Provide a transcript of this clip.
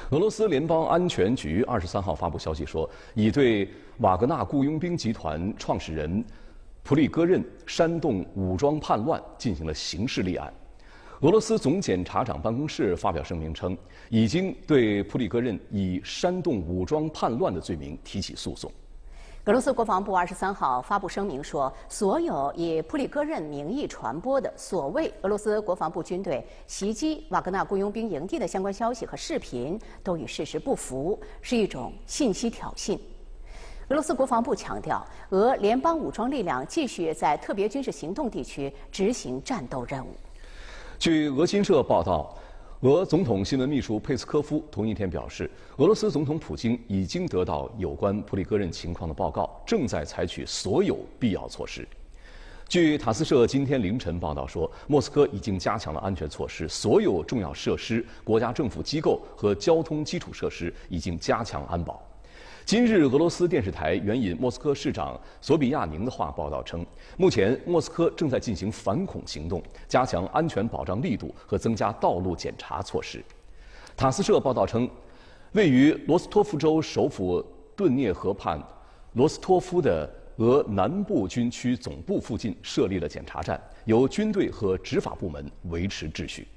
俄罗斯联邦安全局23号发布消息说，已对瓦格纳雇佣兵集团创始人普里戈任煽动武装叛乱进行了刑事立案。俄罗斯总检察长办公室发表声明称，已经对普里戈任以煽动武装叛乱的罪名提起诉讼。 俄罗斯国防部23号发布声明说，所有以普里戈任名义传播的所谓俄罗斯国防部军队袭击瓦格纳雇佣兵营地的相关消息和视频都与事实不符，是一种信息挑衅。俄罗斯国防部强调，俄联邦武装力量继续在特别军事行动地区执行战斗任务。 据俄新社报道，俄总统新闻秘书佩斯科夫同一天表示，俄罗斯总统普京已经得到有关普里戈任情况的报告，正在采取所有必要措施。据塔斯社今天凌晨报道说，莫斯科已经加强了安全措施，所有重要设施、国家政府机构和交通基础设施已经加强安保。今日，俄罗斯电视台援引莫斯科市长索比亚宁的话报道称，目前莫斯科正在进行反恐行动，加强安全保障力度和增加道路检查措施。塔斯社报道称，位于罗斯托夫州首府顿涅河畔罗斯托夫的俄南部军区总部附近设立了检查站，由军队和执法部门维持秩序。